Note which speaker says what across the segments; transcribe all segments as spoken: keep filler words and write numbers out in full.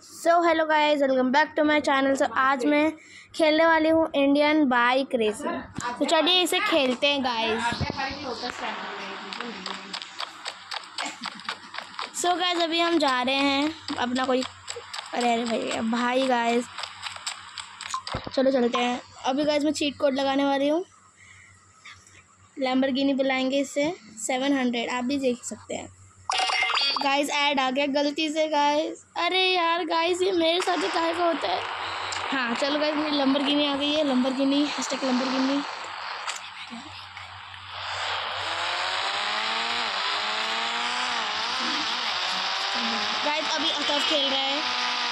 Speaker 1: So hello guys, welcome back to my channel. So आज मैं खेलने वाली हूँ इंडियन बाइक रेसिंग। तो चलिए इसे खेलते हैं गाइस। सो गाइस अभी हम जा रहे हैं अपना कोई अरे अरे भाई भाई गाइस चलो चलते हैं। अभी गाइस मैं चीट कोड लगाने वाली हूँ। लैम्बोर्गिनी बुलाएंगे इससे सेवन हंड्रेड। आप भी देख सकते हैं गाइस, ऐड आ गया गलती से गाइस। अरे यार गाइस, ये मेरे साथ ही काहे का होता है। हाँ चलो गाइस, मेरी लैम्बोर्गिनी आ गई है। Lamborghini hashtag Lamborghini. गाइस अभी अतफ खेल रहा है।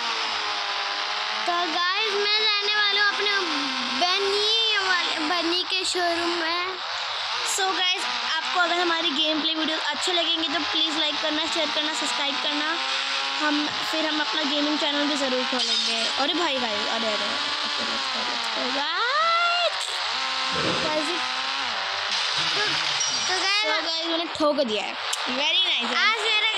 Speaker 2: तो गाइस मैं जाने वाला हूँ अपने बनी वाले बनी के शोरूम में।
Speaker 1: सो so गाइस, आपको अगर हमारी गेम प्ले वीडियो अच्छे लगेंगे तो प्लीज़ लाइक करना, शेयर करना, सब्सक्राइब करना। हम फिर हम अपना गेमिंग चैनल भी ज़रूर खोलेंगे। अरे भाई भाई अरे अरे गाइस
Speaker 2: तो
Speaker 1: गाइस मैंने ठोक दिया है। Very nice.
Speaker 2: आज मेरा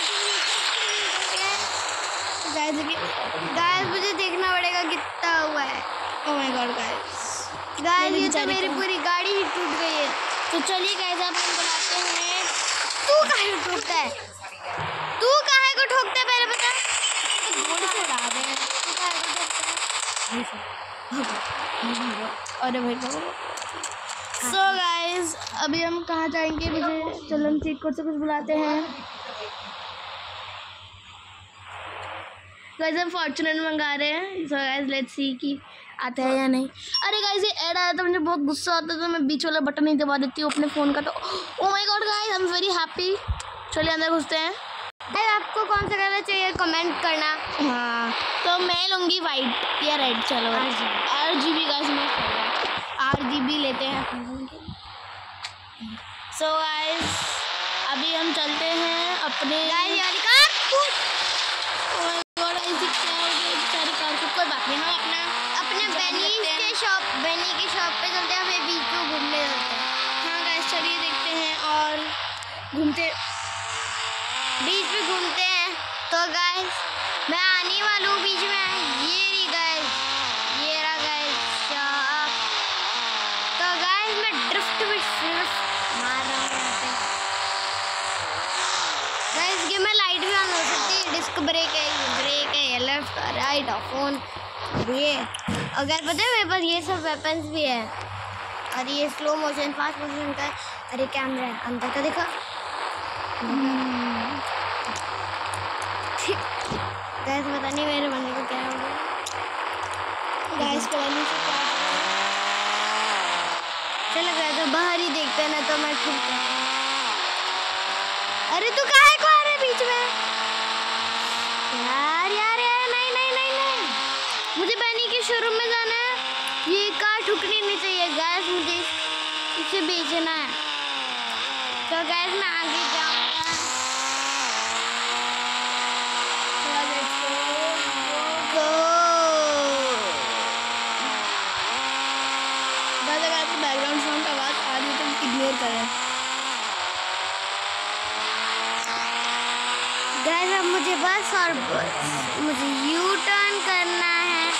Speaker 2: गाइस गाइस मुझे देखना पड़ेगा कितना हुआ है।
Speaker 1: Oh my god guys,
Speaker 2: guys ये तो मेरी पूरी गाड़ी ही टूट गई है।
Speaker 1: तो चलिए गाइस आप हम बुलाते हैं।
Speaker 2: तू काहे को ठोकता है तू काहे को ठोकता है पहले बता।
Speaker 1: गोड़ से उड़ा दे। अरे भाई सो गाइस अभी हम कहाँ जाएंगे? मुझे चलो हम चीट कोड से कुछ बुलाते हैं। गाइस हम फॉर्च्यूनर मंगा रहे हैं। सो गाइस लेट्स सी कि आता है या नहीं। अरे गाइस ये ऐड आया था, मुझे बहुत गुस्सा आता है तो मैं बीच वाला बटन नहीं दबा देती हूँ अपने फ़ोन का। तो oh my god guys, I am very happy. चलिए अंदर घुसते हैं।
Speaker 2: अरे आपको कौन सा कलर चाहिए कमेंट करना।
Speaker 1: हाँ तो मैं लूँगी वाइट या रेड। चलो आर जी बी गाइस, मैं आर जी बी लेते हैं। सो गाइस अभी हम चलते हैं अपने कोई बात नहीं, हम अपना
Speaker 2: अपने बनी के शॉप बनी की शॉप पे चलते हैं। फिर बीच में घूमने चलते हैं।
Speaker 1: हाँ गाइस चलिए देखते हैं और घूमते
Speaker 2: बीच में घूमते हैं। तो गाइस मैं आने वाला हूँ बीच में। ये रही गाइस, ये रहा गाइस शॉप। तो गाइस मैं ड्रिफ्ट भी सिर्फ मार रहा हूँ यहाँ पे। गाइस गेम में लाइट भी ऑन हो सकती है। डिस्क ब्रेक है, ब्रेक है, ये लेफ्ट राइट और फोन ये। अगर पता है मेरे पास ये सब वेपन्स भी है। और ये स्लो मोशन फास्ट मोशन का। अरे कैमरा है अंदर का, देखा गैस पता नहीं मेरे बंदे को क्या हो गया।
Speaker 1: गाइस पता नहीं क्या।
Speaker 2: चलो गया तो बाहर ही देखते हैं ना तो मैं ठीक है। अरे तू काहे को आ रहा है बीच में यार यार यार नहीं नहीं नहीं नहीं मुझे बनी के शोरूम में जाना है। ये कार ठुकनी नहीं चाहिए गैस, मुझे इसे बेचना है। तो गैस मैं आगे जाऊँगा।
Speaker 1: बैकग्राउंड साउंड आवाज़ आ रही है तो इग्नोर करें।
Speaker 2: गाइस अब मुझे बस और बस मुझे यू टर्न करना है।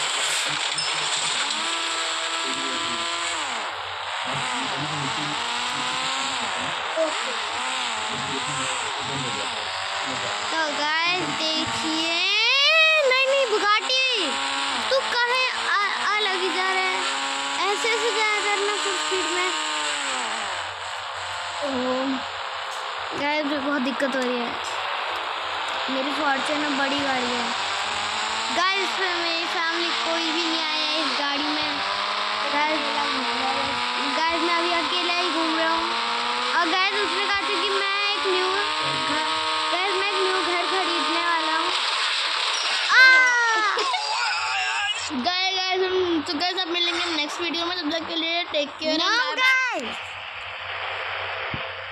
Speaker 2: तो गाइस देखिए, नहीं नहीं बुगाटी तू कहे अलग ही जा रहा है। ऐसे ऐसे जाया करना फुल स्पीड में। ओह गाइस बहुत दिक्कत हो रही है। मेरी फॉर्च्यूनर बड़ी गाड़ी है गाइस, पे मेरी फैमिली कोई भी नहीं आया है इस गाड़ी में। गाइस गाइस मैं अभी अकेला ही घूम रहा हूँ। और गाइस उसने कहा था कि मैं एक न्यू गाइस मैं एक न्यू घर खरीदने वाला हूँ।
Speaker 1: गाइस गाइस हम तो गाइस अब मिलेंगे नेक्स्ट वीडियो में। तब तक के लिए टेक केयर।
Speaker 2: गाइस